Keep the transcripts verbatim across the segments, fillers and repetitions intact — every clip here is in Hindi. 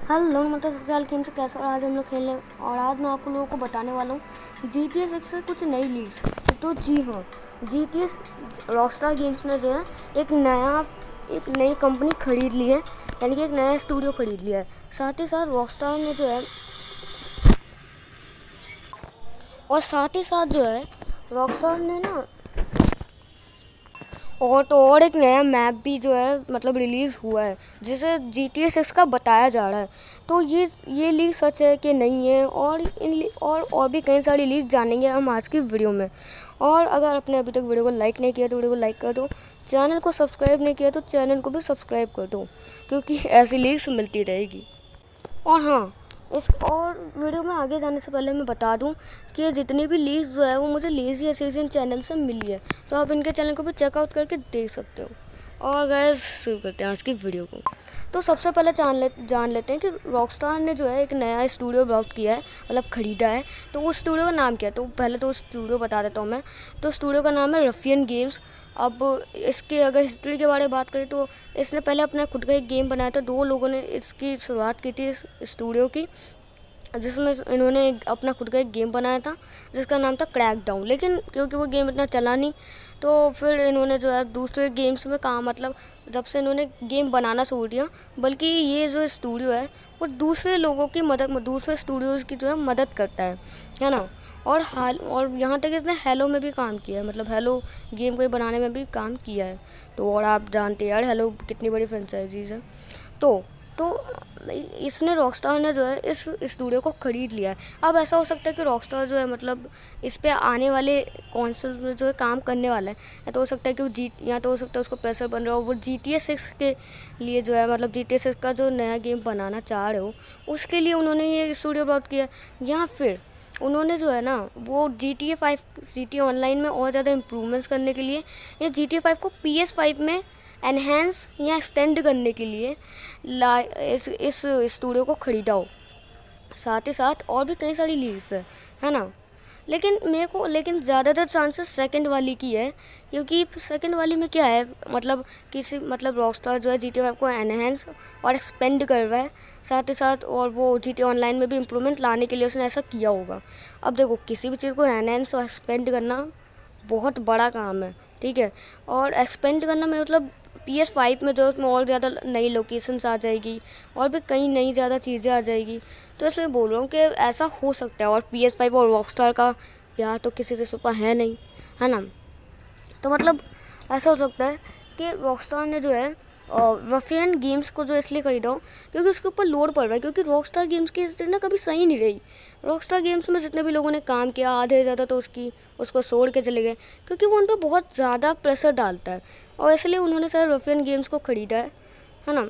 हेलो मतलब ससुराल गेम से कैसा। और आज हम लोग खेलने और आज मैं आपको लोगों को बताने वाला हूँ जी टी ए सिक्स से कुछ नई लीग्स। तो जी हाँ, G T A Rockstar Games ने जो है एक नया एक नई कंपनी खरीद ली है, यानी कि एक नया स्टूडियो खरीद लिया है। साथ ही साथ रॉकस्टार ने जो है और साथ ही साथ जो है रॉकस्टार ने ना और तो और एक नया मैप भी जो है मतलब रिलीज़ हुआ है, जिसे जी टी ए सिक्स का बताया जा रहा है। तो ये ये लीक सच है कि नहीं है, और इन और और भी कई सारी लीक जानेंगे हम आज की वीडियो में। और अगर आपने अभी तक वीडियो को लाइक नहीं किया तो वीडियो को लाइक कर दो, चैनल को सब्सक्राइब नहीं किया तो चैनल को भी सब्सक्राइब कर दो, क्योंकि ऐसी लीक्स मिलती रहेगी। और हाँ, इस और वीडियो में आगे जाने से पहले मैं बता दूं कि जितनी भी लीक्स जो है वो मुझे लेजी असैसिन चैनल से मिली है, तो आप इनके चैनल को भी चेकआउट करके देख सकते हो। और गाइस शुरू करते हैं आज की वीडियो को। तो सबसे पहले जान ले जान लेते हैं कि रॉकस्टार ने जो है एक नया स्टूडियो ब्लॉक किया है, मतलब ख़रीदा है। तो उस स्टूडियो का नाम क्या है, तो पहले तो उस स्टूडियो बता देता हूँ मैं। तो स्टूडियो का नाम है रफियन गेम्स। अब इसके अगर हिस्ट्री के बारे में बात करें तो इसने पहले अपना खुद का एक गेम बनाया था। दो लोगों ने इसकी शुरुआत की थी इस स्टूडियो की, जिसमें इन्होंने अपना खुद का एक गेम बनाया था जिसका नाम था क्रैकडाउन। लेकिन क्योंकि वो गेम इतना चला नहीं, तो फिर इन्होंने जो है दूसरे गेम्स में काम मतलब जब से इन्होंने गेम बनाना छोड़ दिया, बल्कि ये जो स्टूडियो है वो दूसरे लोगों की मदद दूसरे स्टूडियोज़ की जो है मदद करता है है ना। और हाल और यहाँ तक इसने हेलो में भी काम किया है, मतलब हेलो गेम को बनाने में भी काम किया है। तो और आप जानते हैं यार हेलो कितनी बड़ी फ्रेंचाइजीज है। तो तो इसने रॉकस्टार ने जो है इस स्टूडियो को ख़रीद लिया है। अब ऐसा हो सकता है कि रॉकस्टार जो है मतलब इस पे आने वाले कॉन्सोल में जो है काम करने वाला है, या तो हो सकता है कि वो जी या तो हो सकता है उसको प्रेशर बन रहा हो वो जी टी ए सिक्स के लिए जो है मतलब जी टी ए सिक्स का जो नया गेम बनाना चाह रहे हो उसके लिए उन्होंने ये स्टूडियो ब्लॉक किया, या फिर उन्होंने जो है ना वो G T A five G T A online में और ज़्यादा इम्प्रूवमेंट्स करने के लिए या जी टी ए फाइव को पी एस फाइव में एनहेंस या एक्सटेंड करने के लिए ला इस इस स्टूडियो को ख़रीदा हो। साथ ही साथ और भी कई सारी लीड्स है है ना। लेकिन मेरे को लेकिन ज़्यादातर चांसेस सेकंड वाली की है, क्योंकि सेकंड वाली में क्या है मतलब किसी मतलब रॉकस्टार जो है जी टी ए फाइव को एनहेंस और एक्सपेंड कर रहा है, साथ ही साथ और वो जी टी ए ऑनलाइन में भी इम्प्रूवमेंट लाने के लिए उसने ऐसा किया होगा। अब देखो किसी भी चीज़ को एनहेंस और एक्सपेंड करना बहुत बड़ा काम है, ठीक है। और एक्सपेंड करना में मतलब पी एस फाइव में जो उसमें और ज़्यादा नई लोकेशंस आ जाएगी और भी कई नई ज़्यादा चीज़ें आ जाएगी। तो इसलिए बोल रहा हूँ कि ऐसा हो सकता है। और पी एस फाइव और रॉकस्टार का प्यार तो किसी से छुपा है नहीं, है ना। तो मतलब ऐसा हो सकता है कि रॉकस्टार ने जो है रफियन गेम्स को जो इसलिए खरीदा हो क्योंकि उसके ऊपर लोड पड़ रहा है, क्योंकि रॉकस्टार गेम्स की हिस्ट्री ना कभी सही नहीं रही। रॉकस्टार गेम्स में जितने भी लोगों ने काम किया आधे ज़्यादा तो उसकी उसको छोड़ के चले गए, क्योंकि वो उन पर बहुत ज़्यादा प्रेशर डालता है, और इसलिए उन्होंने सारे रफियन गेम्स को ख़रीदा है है ना।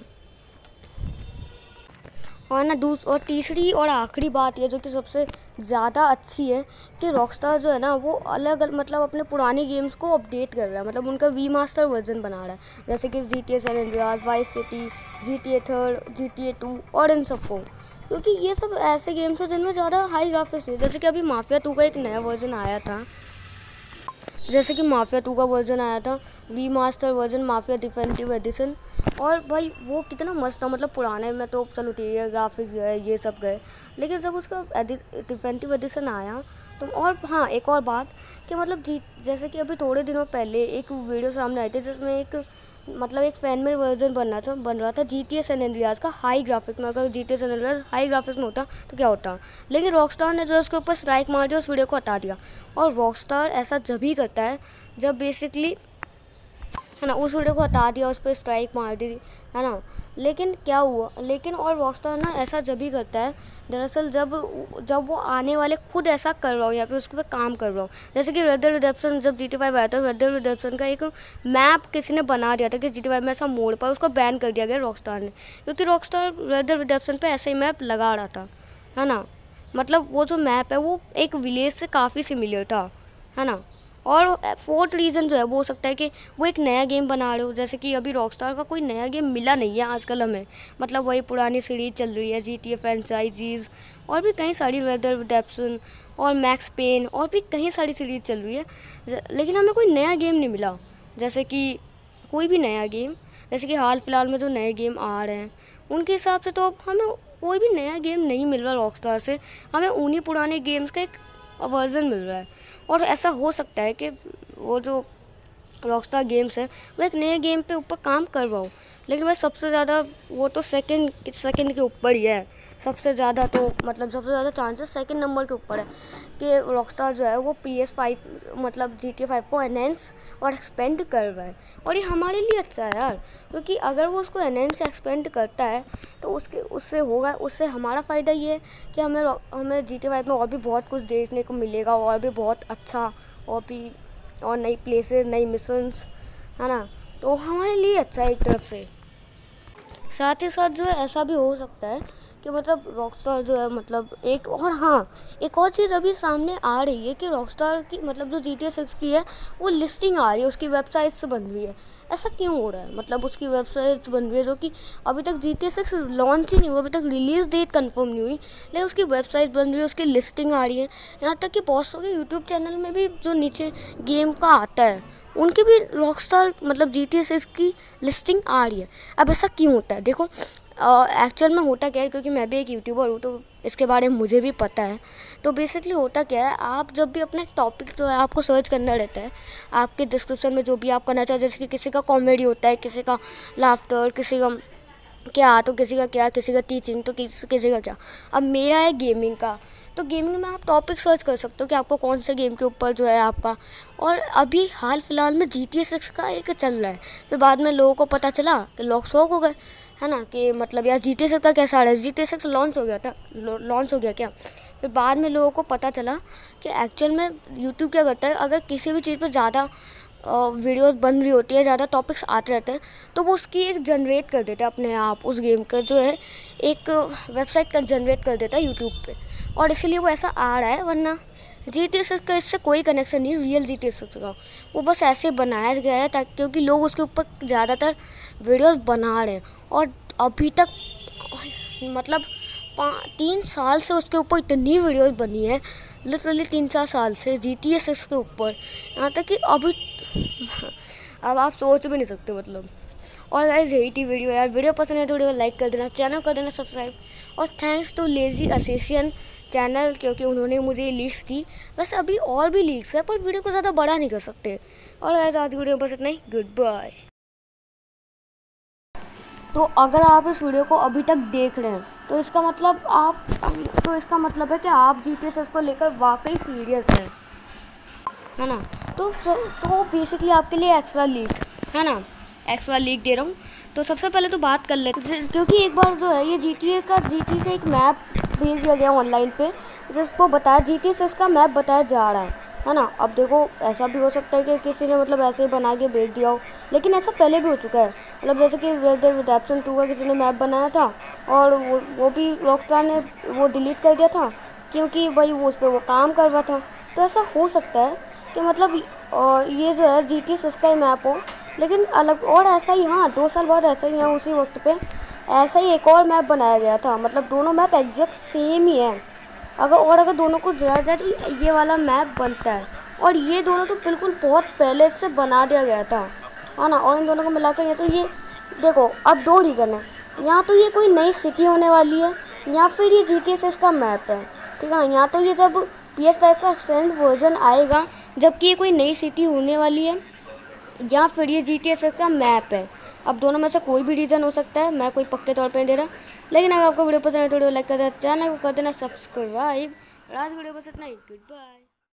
और ना दूस और तीसरी और आखिरी बात ये जो कि सबसे ज़्यादा अच्छी है कि रॉकस्टार जो है ना वो अलग मतलब अपने पुराने गेम्स को अपडेट कर रहा है, मतलब उनका वी मास्टर वर्जन बना रहा है, जैसे कि G T A San Andreas, Vice City, G T A third, G T A two और इन सबको। क्योंकि ये सब ऐसे गेम्स हैं जिनमें ज़्यादा हाई ग्राफिक्स है, जैसे कि अभी माफिया टू का एक नया वर्जन आया था जैसे कि माफिया टू का वर्जन आया था V master version Mafia defensive edition. और भाई वो कितना मस्त था, मतलब पुराने में तो चलो ठीक है ग्राफिक्स गए ये सब गए, लेकिन जब उसका डिफेंसिव एडिशन आया तो। और हाँ एक और बात कि मतलब जी जैसे कि अभी थोड़े दिनों पहले एक वीडियो सामने आई थी जिसमें एक मतलब एक फैन मेड वर्जन बन रहा था बन रहा था G T A San Andreas का हाई ग्राफिक्स में। अगर G T A San Andreas high graphics में होता तो क्या होता, लेकिन रॉकस्टार ने जो उसके ऊपर स्ट्राइक मार दिया उस वीडियो को हटा दिया। और रॉकस्टार ऐसा जब ही करता है जब बेसिकली है ना उस वीडियो को हटा दिया, उस पर स्ट्राइक मार दी है ना। लेकिन क्या हुआ लेकिन और रॉकस्टार ना ऐसा जब ही करता है दरअसल जब जब वो आने वाले खुद ऐसा कर रहा हो या फिर उसके पे काम कर रहा हो। जैसे कि रेड डेड रिडेम्पशन जब जी टी फाइव आया था, रेड डेड रिडेम्पशन का एक मैप किसी ने बना दिया था कि जी टी फाइव में ऐसा मोड़ पर, उसको बैन कर दिया गया रॉकस्टार ने, क्योंकि रॉकस्टार रेड डेड रिडेम्पशन पे ऐसे ही मैप लगा रहा था है ना। मतलब वो जो मैप है वो एक विलेज से काफ़ी सिमिलर था है ना। और फोर्थ रीज़न जो है वो हो सकता है कि वो एक नया गेम बना रहे हो, जैसे कि अभी रॉकस्टार का कोई नया गेम मिला नहीं है आजकल हमें, मतलब वही पुरानी सीरीज चल रही है जी टी ए फ्रेंचाइजीज़ और भी कई सारी रेड डेड रिडेम्पशन और मैक्स पेन और भी कई सारी सीरीज चल रही है, लेकिन हमें कोई नया गेम नहीं मिला। जैसे कि कोई भी नया गेम जैसे कि हाल फिलहाल में जो नए गेम आ रहे हैं उनके हिसाब से तो हमें कोई भी नया गेम नहीं मिल रहा रॉकस्टार से, हमें उन्हीं पुराने गेम्स का एक वर्जन मिल रहा है। और ऐसा हो सकता है कि वो जो रॉकस्टार गेम्स है वो एक नए गेम पे ऊपर काम कर रहा हो, लेकिन वह सबसे ज़्यादा वो तो सेकंड सेकंड के ऊपर ही है। सबसे ज़्यादा तो मतलब सबसे ज़्यादा चांसेस सेकंड नंबर के ऊपर है कि रॉकस्टार जो है वो पी एस फाइव मतलब जी टी ए फाइव को एनहेंस और एक्सपेंड कर रहा है। और ये हमारे लिए अच्छा है यार, क्योंकि अगर वो उसको एनहेंस एक्सपेंड करता है तो उसके उससे होगा उससे हमारा फ़ायदा ये है कि हमें हमें जी टी ए फाइव में और भी बहुत कुछ देखने को मिलेगा, और भी बहुत अच्छा, और भी और नई प्लेसेस, नई मिशंस, है ना। तो हमारे लिए अच्छा है एक तरफ से। साथ ही साथ जो है ऐसा भी हो सकता है कि मतलब रॉकस्टार जो है मतलब एक और हाँ एक और चीज़ अभी सामने आ रही है कि रॉकस्टार की मतलब जो जी टी ए सिक्स की है वो लिस्टिंग आ रही है, उसकी वेबसाइट्स बन रही है। ऐसा क्यों हो रहा है? मतलब उसकी वेबसाइट्स बन रही है जो कि अभी तक G T A six launch ही नहीं हुआ, अभी तक रिलीज़ डेट कंफर्म नहीं हुई, लेकिन उसकी वेबसाइट बन रही है, उसकी लिस्टिंग आ रही है। यहाँ तक कि बहुत सारे यूट्यूब चैनल में भी जो नीचे गेम का आता है उनकी भी रॉकस्टार मतलब जी टी ए सिक्स की लिस्टिंग आ रही है। अब ऐसा क्यों होता है? देखो एक्चुअल में होता क्या है, क्योंकि मैं भी एक यूट्यूबर हूँ तो इसके बारे में मुझे भी पता है। तो बेसिकली होता क्या है, आप जब भी अपना टॉपिक जो है आपको सर्च करना रहता है, आपके डिस्क्रिप्शन में जो भी आप करना चाहते हैं, जैसे कि किसी का कॉमेडी होता है, किसी का लाफ्टर, किसी का क्या तो किसी का क्या, किसी का टीचिंग तो किसी किसी का क्या। अब मेरा है गेमिंग का, तो गेमिंग में आप टॉपिक सर्च कर सकते हो कि आपको कौन से गेम के ऊपर जो है आपका। और अभी हाल फिलहाल में जी टी ए सिक्स का एक चल रहा है, फिर बाद में लोगों को पता चला कि लोग शौक हो गए, है ना, कि मतलब यार जी टी ए सिक्स का कैसा आ रहा है, G T A six launch हो गया था, लॉन्च हो गया क्या। फिर बाद में लोगों को पता चला कि एक्चुअल में यूट्यूब क्या करता है, अगर किसी भी चीज़ पर ज़्यादा वीडियोस बन रही होती है, ज़्यादा टॉपिक्स आते रहते हैं, तो वो उसकी एक जनरेट कर देता है अपने आप, उस गेम का जो है एक वेबसाइट का जनरेट कर देता है यूट्यूब पे, और इसीलिए वो ऐसा आ रहा है। वरना जी टी ए सिक्स का इससे कोई कनेक्शन नहीं, real G T A six का वो बस ऐसे बनाया गया है ताकि क्योंकि लोग उसके ऊपर ज़्यादातर वीडियोस बना रहे हैं। और अभी तक मतलब तीन साल से उसके ऊपर इतनी वीडियोस बनी है, लिटरली तीन चार साल से जी टी ए सिक्स के ऊपर, यहाँ तक कि अभी अब आप सोच भी नहीं सकते मतलब। और गाइस यही थी वीडियो यार, वीडियो पसंद है तो वीडियो को लाइक कर देना, चैनल कर देना सब्सक्राइब, और thanks to Lazy Assassin channel क्योंकि उन्होंने मुझे लीक्स दी। बस अभी और भी लीक्स है पर वीडियो को ज़्यादा बड़ा नहीं कर सकते। और गाइस आज की वीडियो बस इतना ही, गुड बाय। तो अगर आप इस वीडियो को अभी तक देख रहे हैं तो इसका मतलब आप तो इसका मतलब है कि आप जी टी ए सिक्स को लेकर वाकई सीरियस हैं, है ना। तो तो बेसिकली आपके लिए एक्स्ट्रा लीक, है ना, एक्स्ट्रा लीक दे रहा हूँ। तो सबसे पहले तो बात कर लेते हैं, क्योंकि एक बार जो है ये जी टी ए का जी टी ए का एक मैप भेज दिया गया ऑनलाइन पे, जिसको बताया जी टी ए सिक्स का मैप बताया जा रहा है है ना। अब देखो ऐसा भी हो सकता है कि किसी ने मतलब ऐसे ही बना के भेज दिया हो, लेकिन ऐसा पहले भी हो चुका है। मतलब जैसे कि रेड डेड रिडेम्पशन टू का किसी ने मैप बनाया था और वो वो भी रॉकस्टार ने वो डिलीट कर दिया था क्योंकि भाई वो उस पर वो काम कर रहा था। तो ऐसा हो सकता है कि मतलब और ये जो है जी टी ए सिक्स का ही मैप हो, लेकिन अलग। और ऐसा ही हाँ दो साल बाद ऐसा ही है उसी वक्त पे ऐसा ही एक और मैप बनाया गया था, मतलब दोनों मैप एग्जैक्ट सेम ही है। अगर और अगर दोनों को जोड़ा जाए तो ये वाला मैप बनता है, और ये दोनों तो बिल्कुल बहुत पहले से बना दिया गया था, है ना। और इन दोनों को मिलाकर ये तो ये देखो अब दो रीज़न है, यहाँ तो ये कोई नई सिटी होने वाली है या फिर ये जी टी ए सिक्स का मैप है, ठीक है। यहाँ तो ये जब पी एस फाइव का एक्सटेंड वर्जन आएगा जबकि ये कोई नई सिटी होने वाली है, या फिर ये जी टी ए सिक्स का मैप है। अब दोनों में से कोई भी रीज़न हो सकता है, मैं कोई पक्के तौर पे नहीं दे रहा। लेकिन अगर आपको वीडियो पसंद है तो वीडियो लाइक कर देना, चैनल को कर देना सब्सक्राइब। आज वीडियो बस इतना ही, गुड बाय।